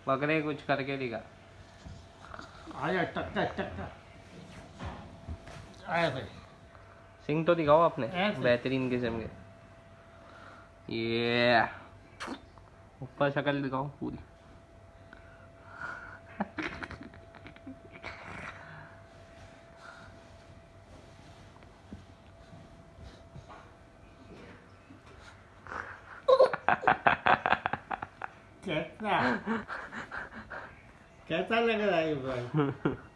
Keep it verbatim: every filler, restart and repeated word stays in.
बकरे कुछ करके दिखा। आया टक टक टक टक आया भाई। सिंग तो दिखाओ आपने बेहतरीन किस्म के। ये ऊपर शक्ल दिखाओ पूरी। कैसा कैसा लग रहा है भाई?